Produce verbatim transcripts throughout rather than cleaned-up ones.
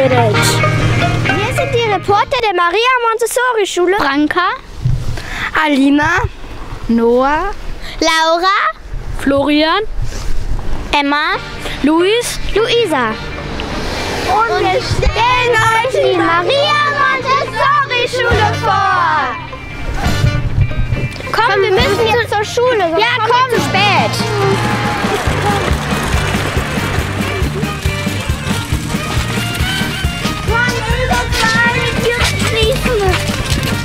verabredet. Wir sind die Reporter der Maria Montessori Schule. Branka, Alina, Noah, Laura, Florian, Emma, Luis, Luisa. Und wir stellen euch die Maria Montessori Schule vor. Komm, wir müssen jetzt zur Schule. Ja, komm, zu spät. Mann, überfallen, die Tür schließen.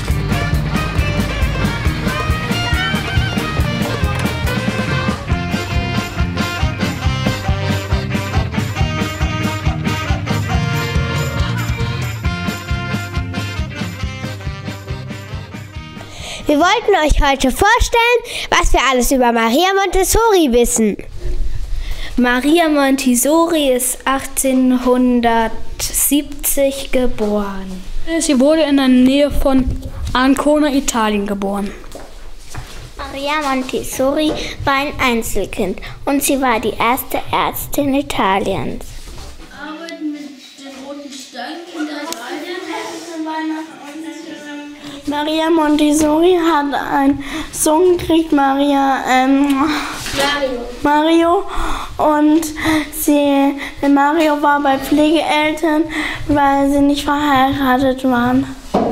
Wir wollten euch heute vorstellen, was wir alles über Maria Montessori wissen. Maria Montessori ist achtzehnhundertsiebzig geboren. Sie wurde in der Nähe von Ancona, Italien geboren. Maria Montessori war ein Einzelkind und sie war die erste Ärztin Italiens. Arbeiten mit den roten Steinen in Italien zu Weihnachten. Maria Montessori hat einen Sohn gekriegt, Maria ähm, Mario. Mario. Und sie, Mario war bei Pflegeeltern, weil sie nicht verheiratet waren.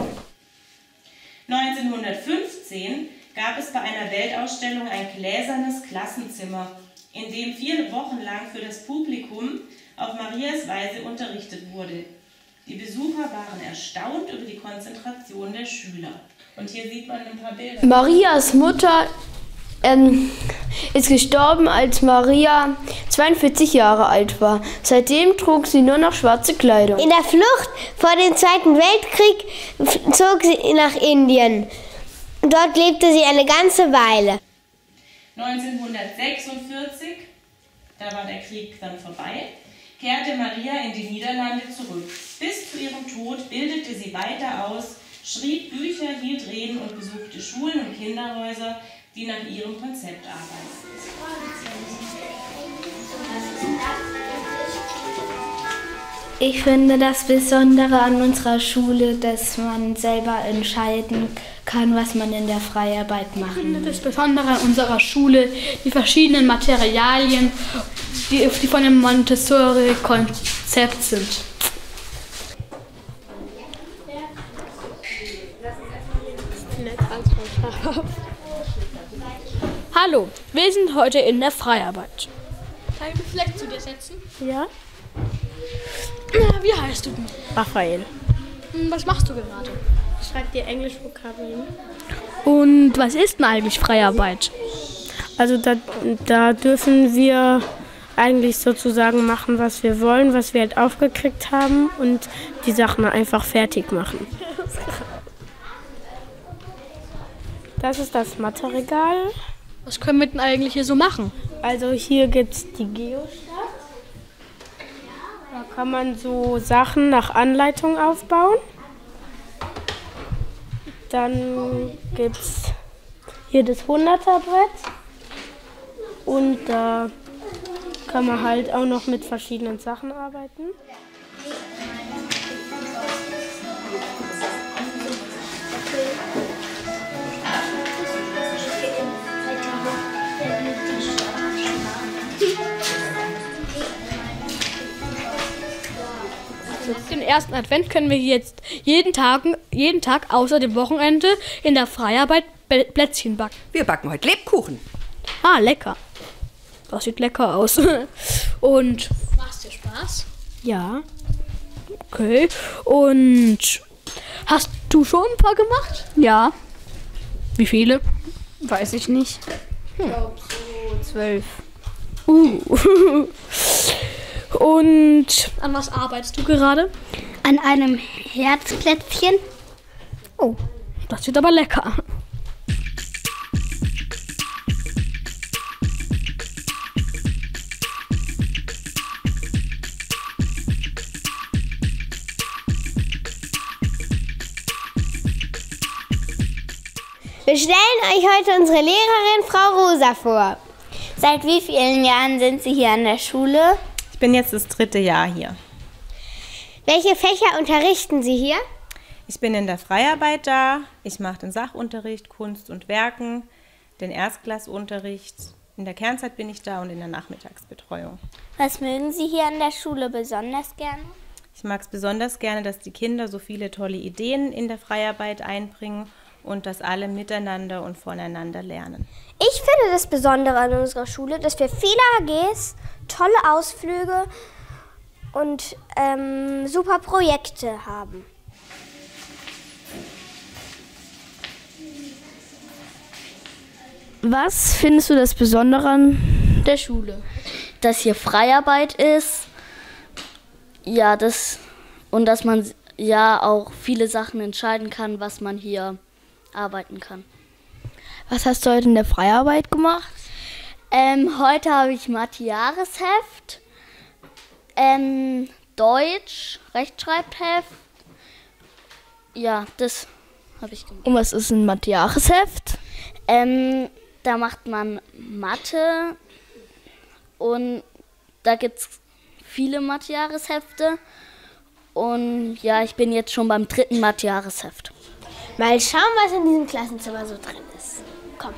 neunzehnhundertfünfzehn gab es bei einer Weltausstellung ein gläsernes Klassenzimmer, in dem vier Wochen lang für das Publikum auf Marias Weise unterrichtet wurde. Die Besucher waren erstaunt über die Konzentration der Schüler. Und hier sieht man ein paar Bilder. Marias Mutter ähm, ist gestorben, als Maria zweiundvierzig Jahre alt war. Seitdem trug sie nur noch schwarze Kleidung. In der Flucht vor dem Zweiten Weltkrieg zog sie nach Indien. Dort lebte sie eine ganze Weile. neunzehnhundertsechsundvierzig, da war der Krieg dann vorbei, kehrte Maria in die Niederlande zurück. Bis zu ihrem Tod bildete sie weiter aus, schrieb Bücher, hielt Reden und besuchte Schulen und Kinderhäuser, die nach ihrem Konzept arbeiteten. Ich finde das Besondere an unserer Schule, dass man selber entscheiden kann, was man in der Freiarbeit machen will. Ich finde das Besondere an unserer Schule, die verschiedenen Materialien, die, die von dem Montessori-Konzept sind. Hallo, wir sind heute in der Freiarbeit. Kann ich mich vielleicht zu dir setzen? Ja? Wie heißt du denn? Raphael. Was machst du gerade? Ich schreibe dir Englisch-Vokabeln. Und was ist denn eigentlich Freiarbeit? Also da, da dürfen wir eigentlich sozusagen machen, was wir wollen, was wir halt aufgekriegt haben und die Sachen einfach fertig machen. Das ist das Mathe-Regal. Was können wir denn eigentlich hier so machen? Also hier gibt es die Geostadt. Da kann man so Sachen nach Anleitung aufbauen. Dann gibt es hier das hunderter-Brett. Und da kann man halt auch noch mit verschiedenen Sachen arbeiten. Den ersten Advent können wir jetzt jeden Tag, jeden Tag außer dem Wochenende in der Freiarbeit Plätzchen backen. Wir backen heute Lebkuchen. Ah, lecker. Das sieht lecker aus. Und macht dir Spaß? Ja. Okay. Und hast du schon ein paar gemacht? Ja. Wie viele? Weiß ich nicht. Hm. Ich glaube so zwölf. Uh. Und an was arbeitest du gerade? An einem Herzplätzchen. Oh, das wird aber lecker. Wir stellen euch heute unsere Lehrerin Frau Rosa vor. Seit wie vielen Jahren sind Sie hier an der Schule? Ich bin jetzt das dritte Jahr hier. Welche Fächer unterrichten Sie hier? Ich bin in der Freiarbeit da. Ich mache den Sachunterricht, Kunst und Werken, den Erstklassunterricht. In der Kernzeit bin ich da und in der Nachmittagsbetreuung. Was mögen Sie hier an der Schule besonders gerne? Ich mag es besonders gerne, dass die Kinder so viele tolle Ideen in der Freiarbeit einbringen und dass alle miteinander und voneinander lernen. Ich finde das Besondere an unserer Schule, dass wir viele A Gs, tolle Ausflüge und ähm, super Projekte haben. Was findest du das Besondere an der Schule? Dass hier Freiarbeit ist, ja, das und dass man ja auch viele Sachen entscheiden kann, was man hier arbeiten kann. Was hast du heute in der Freiarbeit gemacht? Ähm, heute habe ich Mathe-Jahresheft, ähm, Deutsch, Rechtschreibheft. Ja, das habe ich gemacht. Und was ist ein Mathe-Jahresheft? Ähm, da macht man Mathe und da gibt es viele Mathe-Jahreshefte. Und ja, ich bin jetzt schon beim dritten Mathe-Jahresheft. Mal schauen, was in diesem Klassenzimmer so drin ist. Komm.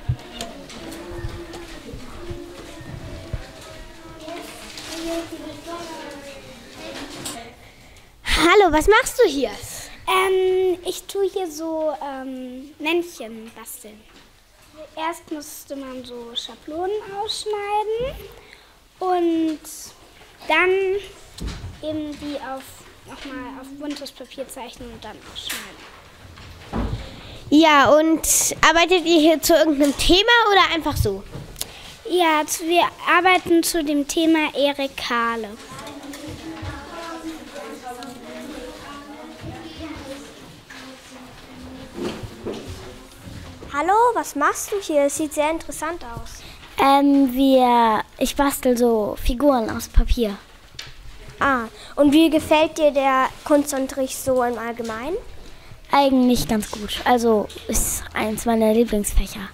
Hallo, was machst du hier? Ähm, ich tue hier so ähm, Männchen basteln. Erst musste man so Schablonen ausschneiden und dann eben die auf nochmal auf buntes Papier zeichnen und dann ausschneiden. Ja, und arbeitet ihr hier zu irgendeinem Thema oder einfach so? Ja, wir arbeiten zu dem Thema Erekale. Hallo, was machst du hier? Es sieht sehr interessant aus. Ähm, wir, ich bastel so Figuren aus Papier. Ah, und wie gefällt dir der Kunstunterricht so im Allgemeinen? Eigentlich ganz gut. Also ist eins meiner Lieblingsfächer.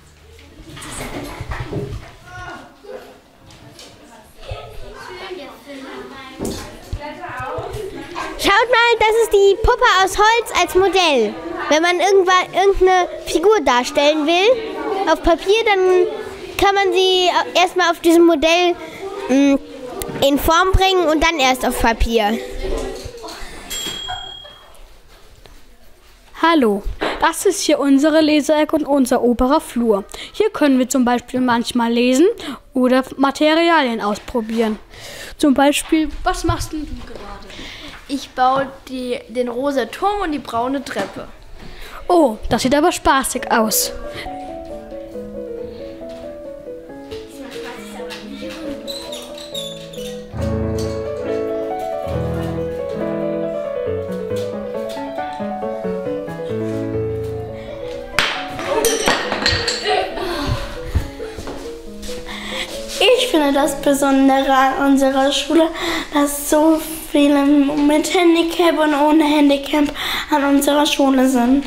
Schaut mal, das ist die Puppe aus Holz als Modell. Wenn man irgendwann irgendeine Figur darstellen will auf Papier, dann kann man sie erstmal auf diesem Modell mh, in Form bringen und dann erst auf Papier. Hallo, das ist hier unsere Leseecke und unser oberer Flur. Hier können wir zum Beispiel manchmal lesen oder Materialien ausprobieren. Zum Beispiel, was machst denn du gerade? Ich baue die, den rosa Turm und die braune Treppe. Oh, das sieht aber spaßig aus. Ich finde das Besondere an unserer Schule, dass so viele mit Handicap und ohne Handicap an unserer Schule sind.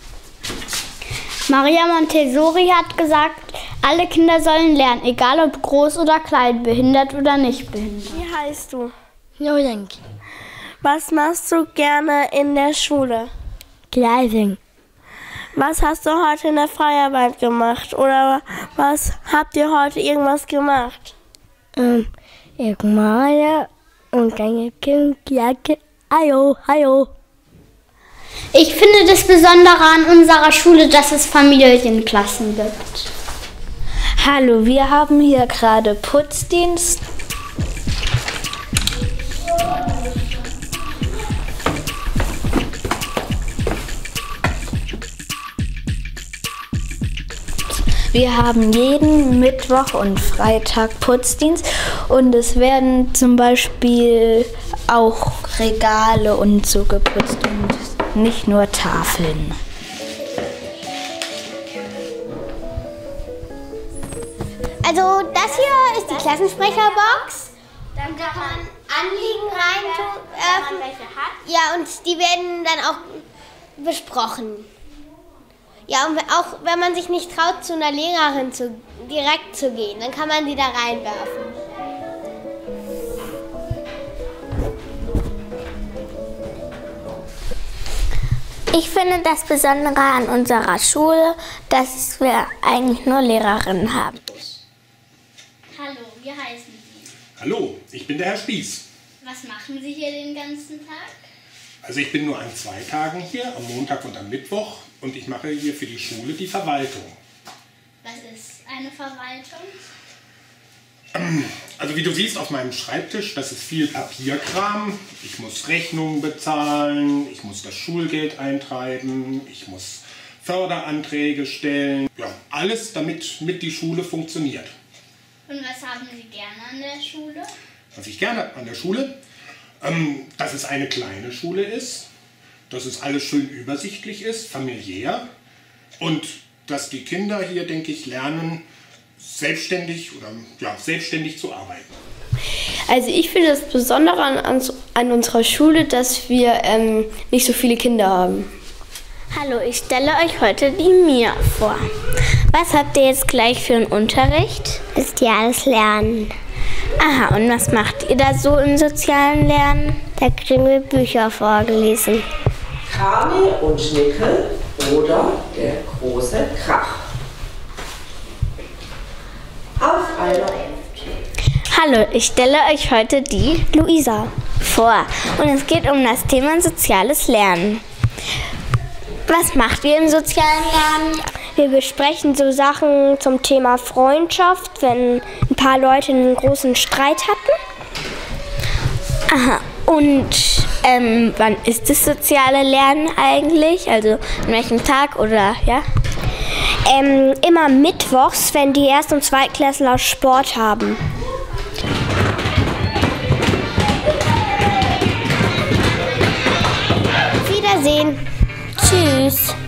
Maria Montessori hat gesagt, alle Kinder sollen lernen, egal ob groß oder klein, behindert oder nicht behindert. Wie heißt du? Jojenki. Was machst du gerne in der Schule? Kleidung. Was hast du heute in der Freiarbeit gemacht? Oder was habt ihr heute irgendwas gemacht? Ähm, ich male und dann Jacke. Hallo, hallo. Ich finde das Besondere an unserer Schule, dass es Familienklassen gibt. Hallo, wir haben hier gerade Putzdienst. Wir haben jeden Mittwoch und Freitag Putzdienst und es werden zum Beispiel auch Regale und so geputzt und nicht nur Tafeln. Also das hier ist die Klassensprecherbox. Dann kann man Anliegen rein tun. Wenn man welche hat. Ja, und die werden dann auch besprochen. Ja, und auch wenn man sich nicht traut, zu einer Lehrerin zu, direkt zu gehen, dann kann man die da reinwerfen. Ich finde das Besondere an unserer Schule, dass wir eigentlich nur Lehrerinnen haben. Hallo, wie heißen Sie? Hallo, ich bin der Herr Spieß. Was machen Sie hier den ganzen Tag? Also ich bin nur an zwei Tagen hier, am Montag und am Mittwoch, und ich mache hier für die Schule die Verwaltung. Was ist eine Verwaltung? Also wie du siehst auf meinem Schreibtisch, das ist viel Papierkram. Ich muss Rechnungen bezahlen, ich muss das Schulgeld eintreiben, ich muss Förderanträge stellen. Ja, alles, damit mit die Schule funktioniert. Und was haben Sie gerne an der Schule? Was ich gerne an der Schule, ähm, dass es eine kleine Schule ist, dass es alles schön übersichtlich ist, familiär, und dass die Kinder hier, denke ich, lernen, selbstständig oder ja, selbstständig zu arbeiten. Also ich finde das Besondere an, an unserer Schule, dass wir ähm, nicht so viele Kinder haben. Hallo, ich stelle euch heute die Mia vor. Was habt ihr jetzt gleich für einen Unterricht? Soziales Lernen. Aha, und was macht ihr da so im sozialen Lernen? Da kriegen wir Bücher vorgelesen. Kamel und Schnickel oder der große Krach. Auf eine. Hallo, ich stelle euch heute die Luisa vor. Und es geht um das Thema soziales Lernen. Was macht ihr im sozialen Lernen? Wir besprechen so Sachen zum Thema Freundschaft, wenn ein paar Leute einen großen Streit hatten. Aha, und ähm, wann ist das soziale Lernen eigentlich? Also an welchem Tag oder ja? Ähm, immer mittwochs, wenn die Erst- und Zweitklässler Sport haben. Wiedersehen. Tschüss.